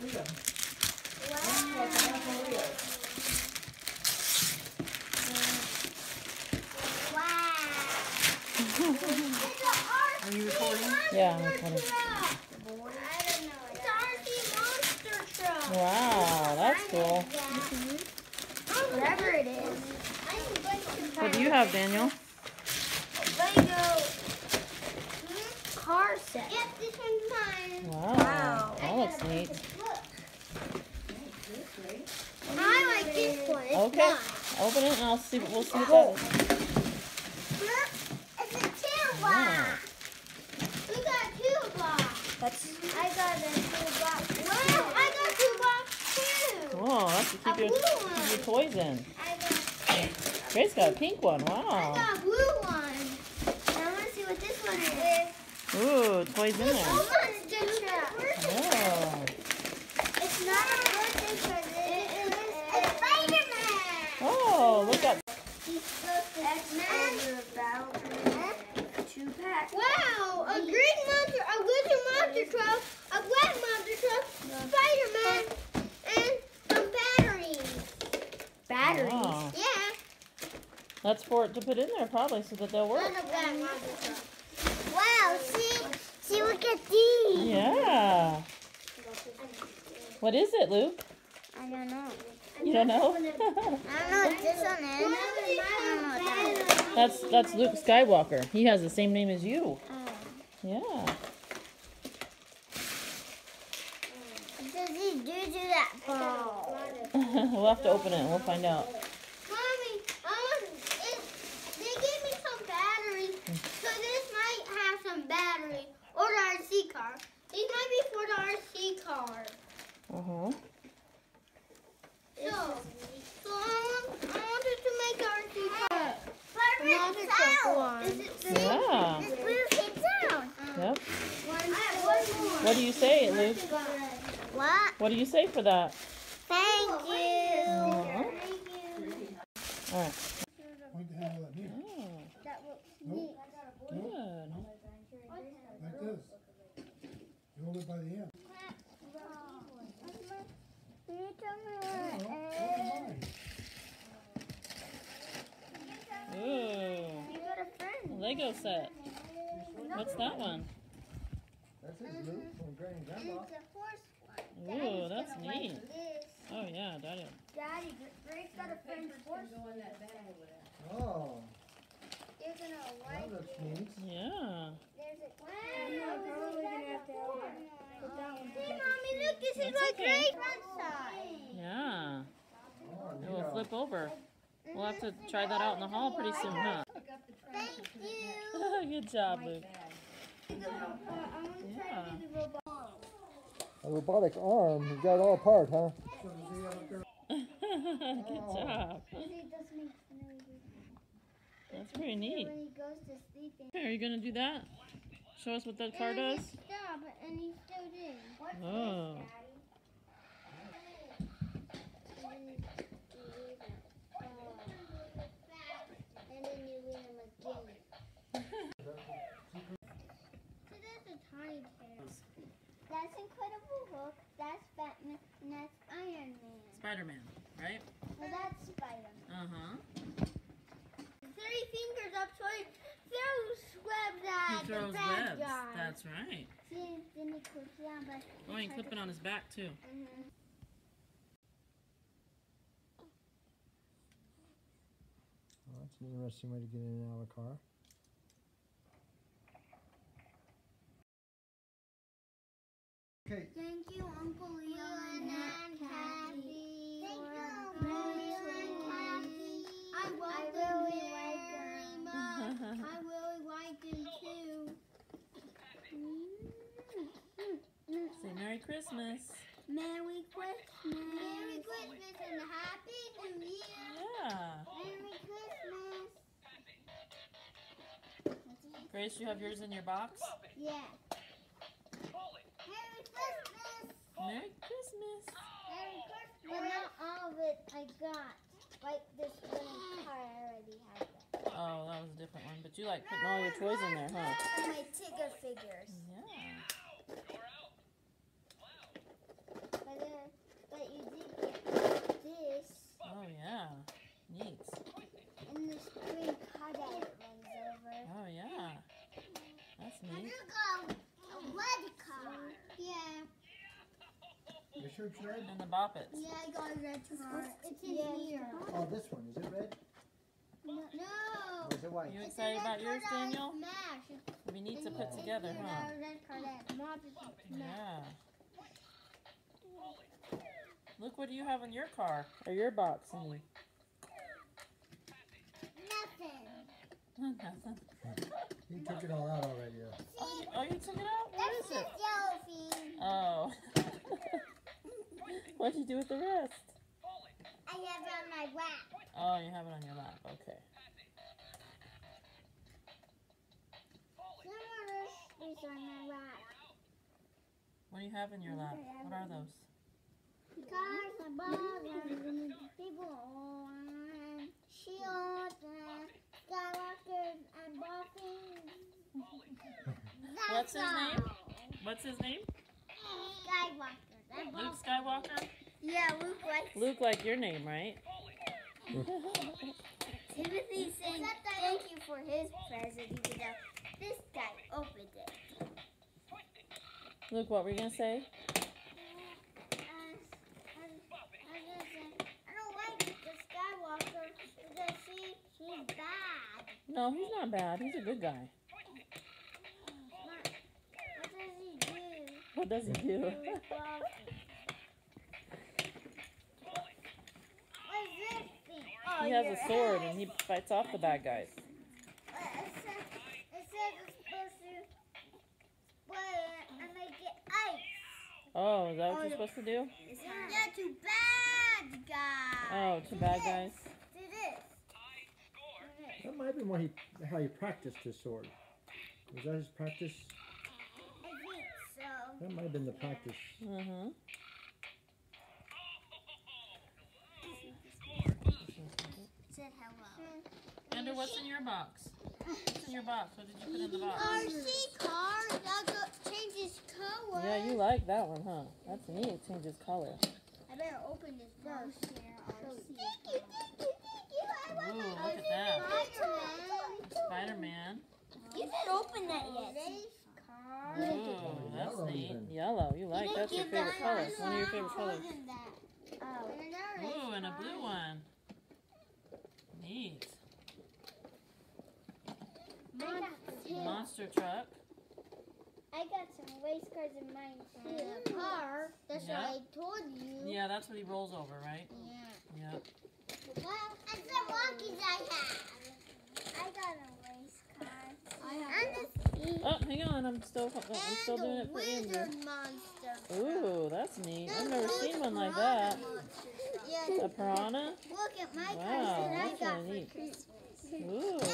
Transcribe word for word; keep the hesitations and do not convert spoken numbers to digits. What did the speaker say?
Are you recording? Yeah, I'm recording. Wow, that's cool. Whatever it is. What do you have, Daniel? Lego car set. Yep, this one's mine. Wow, Wow. that looks neat. I like this one. It's Okay, mine. open it and I'll see. We'll see what that is. It's a two Wow. box. We got two box. That's I got a two box. Wow, I got two box too. Oh, that's to keep A your, blue keep one. your toys in. I got, Grace got a pink one. I Wow. got a blue one. I want to see what this one is. Ooh, toys in there. Oh, monster truck. Oh. It's not a birthday present. It is a Spider-Man. Oh, look at. He's supposed to X-Men. about two packs. Wow, a green monster, a lizard monster truck, a black monster truck, Spider-Man, and some batteries. Batteries. Wow. Yeah, That's for it to put in there probably so that they'll work. and a black monster truck. Wow, see, see, look at these. Yeah. What is it, Luke? I don't know. You don't know? I don't know what this one is. I don't know what that is. That's that's Luke Skywalker. He has the same name as you. Oh. Yeah. Does he do do that ball? We'll have to open it and we'll find out. Mommy, I want, it, they gave me some batteries, so this might have some battery or the R C car. These might be for the R C car. Uh-huh. So, so I want, I wanted to make the R C car. Perfect sound. Is it blue? Yeah. It's blue kid sound. Yep. I have one more. What do you say, Luke? What? What do you say for that? Thank you. Aw. Thank you. All right. Point the handle at me. Oh, That looks Nope. neat. good. Like this. You hold it by the end. Can you tell me Oh, what oh, Ooh, You got a friend. Lego set. What's that one? that's his loop from Granny and Grandma. It's a horse one. Ooh, Daddy's that's gonna like neat. this. Oh yeah, Daddy. Daddy, Grace got a friend horse. Oh, You're gonna that like looks it. neat. Yeah. There's a wow. probably gonna have to help her. Put that one Hey, Mommy, look, this is That's like okay. Grace's front side. Yeah. Oh, It will flip over. We'll have to try that out in the hall pretty soon, huh? Thank you. Good job, Luke. I want to try Yeah. to do the robot. A robotic arm. You got it all apart, huh? Good job. See, this makes noises. That's pretty neat. When he goes to sleep and Are you gonna do that? Show us what that car does. stop, and he still did. Oh. And then you leave him again. So that's a tiny tail. That's Incredible Hulk, that's Batman, and that's Iron Man. Spider-Man, right? Well, that's Spider-Man. Uh-huh. Three fingers up so he throws webs at He the throws bad webs. guy. That's right. See, then he clips it on, but... Oh, you can clip it on his back, too. Mhm. Well, that's an interesting way to get in and out of a car. Okay. Thank you, Uncle Leon and Aunt Kathy. Thank you, Uncle Leon and Kathy. I, I really like them. I really like them too. Say Merry Christmas. Merry Christmas. Merry Christmas and Happy New Year. Yeah. Merry Christmas. Grace, you have yours in your box? Yeah. Merry Christmas. Merry Christmas. Merry Christmas. But not all of it I got. Like this little car, I already have that. Oh, that was a different one. But you like putting all your toys in there, huh? And my Tigger figures. Yeah. But shirt's red? And the Bop It's. Yeah, I got a red car. It's in Yeah. here. Oh, this one. Is it red? No. Or is it white? You It's excited a red about yours, card I Daniel? smashed. We need to And put it's together, in here, huh? that red card that Mom just smashed. Yeah. Look, what do you have in your car? Or your box, honey? Nothing. Nothing. He took it all out already. Yeah. Oh, you took it out? What That's is it? just Josephine. Oh. What'd you do with the rest? I have it on my lap. Oh, you have it on your lap. Okay. Some of this is on my lap. What do you have in your lap? What are those? Cars and balls and people and shields and skywalkers and dolphins. What's his That's name? all. What's his name? Skywalkers and Luke dolphins. Skywalker? Yeah, Luke likes Luke, like your name, right? Timothy saying thank you for his present, even though this guy opened it. Luke, what were you going to say? I don't like the Skywalker because he, he's bad. No, he's not bad. He's a good guy. What, what does he do? What does he do? What is this thing? Oh, He has your a sword ass. and he fights off the bad guys. Uh, It says, it says it's supposed to split it and make it ice. Oh, is that what Oh, you're the- supposed to do? Yeah, to bad guys. Oh, to bad guys? Do this. That might have been what he, how he practiced his sword. Was that his practice? I think so. That might have been the practice. Mm-hmm. It said hello. Andrew, what's in your box? What's in your box? What did you put in the box? R C car that go- changes color. Yeah, you like that one, huh? That's neat. It changes color. I better open this first. Thank you, thank you, thank you. I Ooh, want look at that. Spider-Man. Spider-Man. You didn't open that yet. Race car. Ooh, that's Yellow neat. even. Yellow. You like, that's your favorite color. One of your favorite colors. Oh. Ooh, and a blue one. Neat. Monster truck. I got some race cars in mine too. And a car. That's Yeah. what I told you. Yeah, that's what he rolls over, right? Yeah. Yep. Well, and some monkeys I have. I got a race car. I And the, Oh, hang on. I'm still, I'm still doing and it the for Andrew. wizard monster. Ooh, that's neat. I've never seen one like that. Yeah. A piranha? Look at my Wow, car that I that's got really for neat. Christmas. Ooh.